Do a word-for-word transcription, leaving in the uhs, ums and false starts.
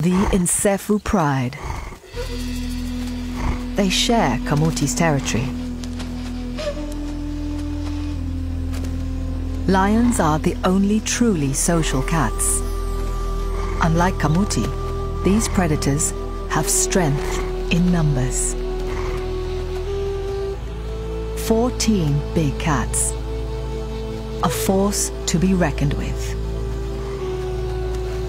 The Nsefu pride. They share Kamuti's territory. Lions are the only truly social cats. Unlike Kamuti, these predators have strength in numbers. Fourteen big cats. A force to be reckoned with.